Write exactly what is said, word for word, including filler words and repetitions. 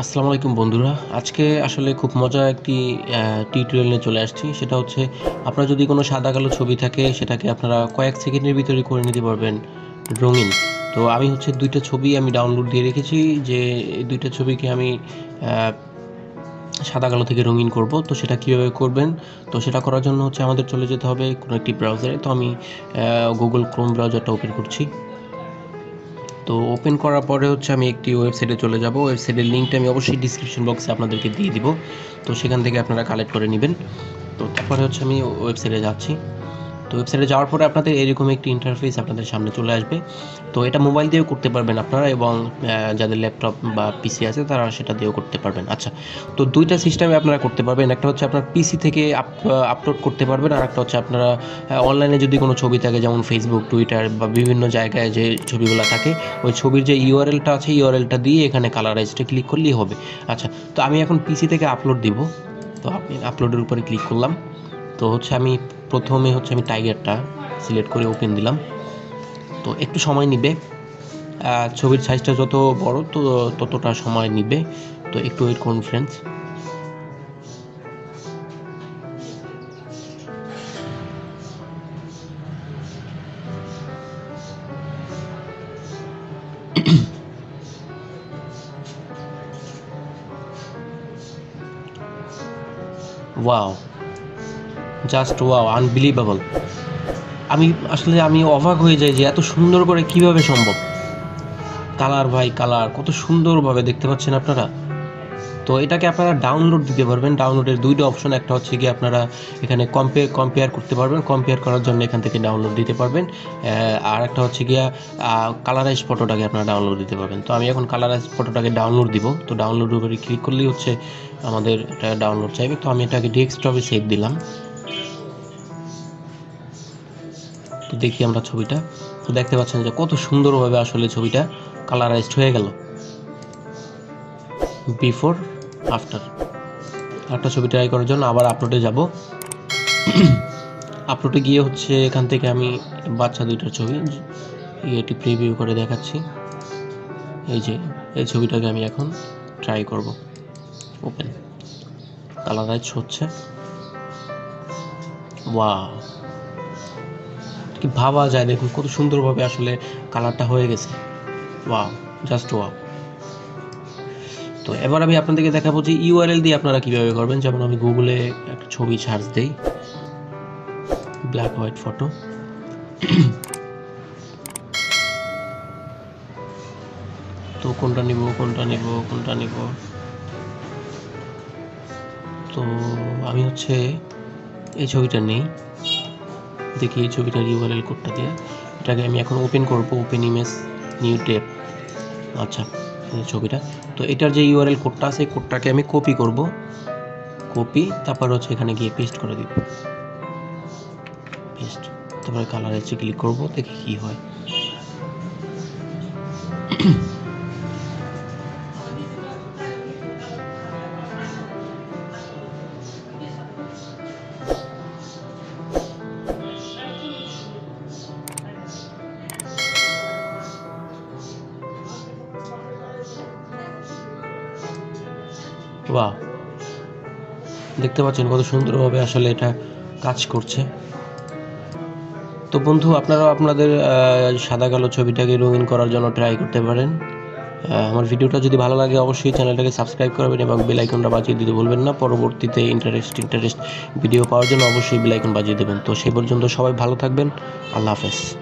আসসালামু আলাইকুম বন্ধুরা। আজকে আসলে খুব মজার একটি টিউটোরিয়াল নিয়ে চলে আসছি। সেটা হচ্ছে আপনার যদি কোনো সাদা কালো ছবি থাকে সেটাকে আপনারা কয়েক সেকেন্ডের ভিতরে করে নিতে পারবেন রঙিন। তো আমি হচ্ছে দুইটা ছবি আমি ডাউনলোড দিয়ে রেখেছি যে এই দুইটা ছবিকে আমি সাদা কালো থেকে রঙিন করব। তো সেটা কীভাবে করবেন, তো সেটা করার জন্য হচ্ছে আমাদের চলে যেতে হবে কোনো একটি ব্রাউজারে। তো আমি গুগল ক্রোম ব্রাউজারটা ওপেন করছি। তো ওপেন করার পরে হচ্ছে আমি একটি ওয়েবসাইটে চলে যাব। ওয়েবসাইটের লিঙ্কটা আমি অবশ্যই ডিসক্রিপশন বক্সে আপনাদেরকে দিয়ে দিব। তো সেখান থেকে আপনারা কালেক্ট করে নেবেন। তো তারপরে হচ্ছে আমি ওয়েবসাইটে যাচ্ছি। তো ওয়েবসাইটে যাওয়ার পরে আপনাদের এরকম একটি ইন্টারফেস আপনাদের সামনে চলে আসবে। তো এটা মোবাইল দিয়েও করতে পারবেন আপনারা, এবং যাদের ল্যাপটপ বা পিসি আছে তারা সেটা দিয়েও করতে পারবেন। আচ্ছা, তো দুইটা সিস্টেমে আপনারা করতে পারবেন। একটা হচ্ছে আপনার পিসি থেকে আপলোড করতে পারবেন, আর একটা হচ্ছে আপনারা অনলাইনে যদি কোনো ছবি থাকে, যেমন ফেসবুক, টুইটার বা বিভিন্ন জায়গায় যে ছবিগুলো থাকে, ওই ছবির যে ইউআরএলটা আছে ইউআরএলটা দিয়ে এখানে কালারাইজটা ক্লিক করলেই হবে। আচ্ছা, তো আমি এখন পিসি থেকে আপলোড দিব। তো আমি আপলোডের উপরে ক্লিক করলাম। তো হচ্ছে আমি প্রথমে হচ্ছে আমি টাইগারটা সিলেক্ট করে ওপেন দিলাম। তো একটু সময় নিবে, ছবির সাইজটা যত বড় তো ততটা সময় নিবে। তো একটু ওয়েট করুন friends. Wow, just wow, unbelievable. আমি আসলে আমি অবাক হয়ে যাই যে এত সুন্দর করে কিভাবে সম্ভব। কালার ভাই কালার, কত সুন্দরভাবে দেখতে পাচ্ছেন আপনারা। তো এটাকে আপনারা ডাউনলোড দিতে পারবেন। ডাউনলোডের দুইটা অপশন, একটা হচ্ছে কি আপনারা এখানে কম্পেয়ার কম্পেয়ার করতে পারবেন, কম্পেয়ার করার জন্য এখান থেকে ডাউনলোড দিতে পারবেন। আর একটা হচ্ছে গিয়া কালারাইজ ফটোটাকে আপনারা ডাউনলোড দিতে পারবেন। তো আমি এখন কালারাইজ ফটোটাকে ডাউনলোড দিব। তো ডাউনলোডের উপরে ক্লিক করলেই হচ্ছে আমাদের এটা ডাউনলোড চাইবে। তো আমি এটাকে ডেস্কটপে সেভ দিলাম। তো দেখি আমরা ছবিটা, তো দেখতে পাচ্ছেন যে কত সুন্দরভাবে আসলে ছবিটা কালারাইজড হয়ে গেল, বিফোর আফটার। একটা ছবি ট্রাই করার জন্য আবার আপলোডে যাব। আপলোডে গিয়ে হচ্ছে এখান থেকে আমি বাচ্চা দুইটার ছবি এটি প্রিভিউ করে দেখাচ্ছি। এই যে এই ছবিটাকে আমি এখন ট্রাই করব। ওপেন, কালারাইজ হচ্ছে। ওয়াও, কি ভাবা যায়, দেখুন কত সুন্দরভাবে আসলে কালারটা হয়ে গেছে। Wow, just wow. তো এবার আমি আপনাদেরকে দেখাবো যে ইউআরএল দিয়ে আপনারা কিভাবে করবেন। যেমন আমি গুগলে একটা ছবি সার্চ দেই, ব্ল্যাক হোয়াইট ফটো। তো কোনটা নিব কোনটা নিব কোনটা নিব তো আমি হচ্ছে এই ছবিটা নেই। দেখি এই ছবিটার ইউআরএল কোডটা দিয়ে এটাকে আমি এখন ওপেন করব। Open image, new tab. আচ্ছা, এই ছবিটা, তো এটার যে ইউআরএল কোডটা আছে কোডটাকে আমি কপি করব। কপি, তারপর হচ্ছে এখানে গিয়ে পেস্ট করে দিব। পেস্ট, তারপরে কালারাইজে ক্লিক করব, দেখি কি হয়। বাহ, দেখতে পাচ্ছেন কত সুন্দরভাবে আসলে এটা কাজ করছে। তো বন্ধু, আপনারাও আপনাদের সাদা কালো ছবিটাকে রঙিন করার জন্য ট্রাই করতে পারেন। আমার ভিডিওটা যদি ভালো লাগে অবশ্যই চ্যানেলটাকে সাবস্ক্রাইব করবেন এবং বেল আইকনটা বাজিয়ে দিতে ভুলবেন না। পরবর্তীতে ইন্টারেস্ট ইন্টারেস্ট ভিডিও পাওয়ার জন্য অবশ্যই বেল আইকন বাজিয়ে দেবেন। তো সেই পর্যন্ত সবাই ভালো থাকবেন। আল্লাহ হাফেজ।